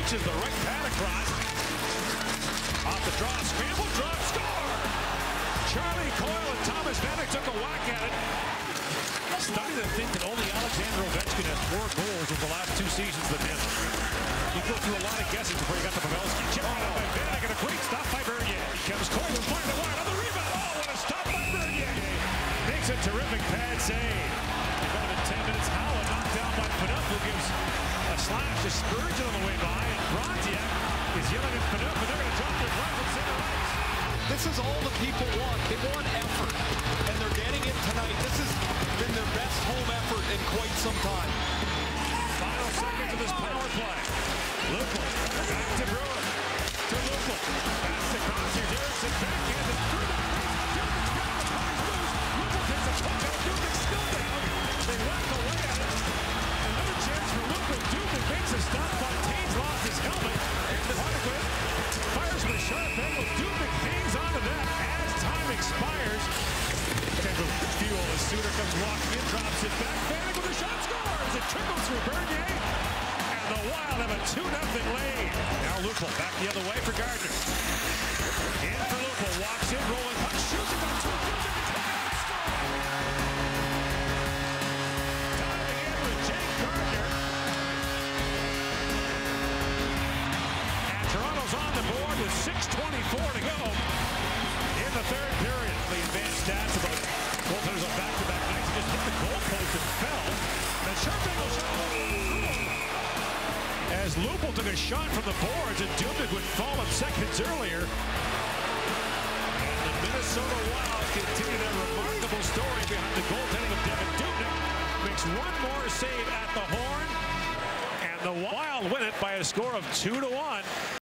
reaches the right pad across. Off the draw, scramble, drop, score! Charlie Coyle and Thomas Vanek took a whack at it. Study to think that only Alexander Ovechkin has 4 goals over the last 2 seasons than him. You go through a lot of guessing before you got to Pavelski. Chip on by Vanek and a great stop by Bernier. Here comes Coyle and find the wide on the rebound. Oh, what a stop by Bernier! Makes a terrific pad save. About 10 minutes, Howell knocked down by Phaneuf, who gives a slash to Spurgeon on the way by, and Bronziak is yelling at Phaneuf, but they're going to drop their glove from center ice. This is all the people want. They want effort, and they're getting it tonight. This has been their best home effort in quite some time. Final seconds of this power play. Lupel, back to Brewer, to Lupel, pass to Crosser, Derrickson, backhand, and through the crease. Dubnik's got the puck loose. Lupel takes a puck out, Dubnik's still down. They whack away at it. Another chance for Lupel. Dubnik makes a stop. Fontaine's lost his helmet. And the Harlequin fires from a sharp angle. Dubnik hangs on to that as time expires. Kendall fuel as Suter comes walking in, drops it back. Vanek with a shot, scores! It trickles through Bernier. And the Wild have a 2-0 lead. Now Lupel back the other way for Gardiner. In for Lupel, walks in, rolling puck, shoots it on 2, time again with Jake Gardiner. And Toronto's on the board with 6:24 to go in the third period. The advanced stats about goaltenders on back-to-back nights. He just hit the goalpost and fell. And Sharpenko shot as Lupel took a shot from the boards, and Dubnik would fall in seconds earlier. And the Minnesota Wild continue their remarkable story behind the goaltending of Devin Dubnik. Makes one more save at the horn, and the Wild win it by a score of 2-1.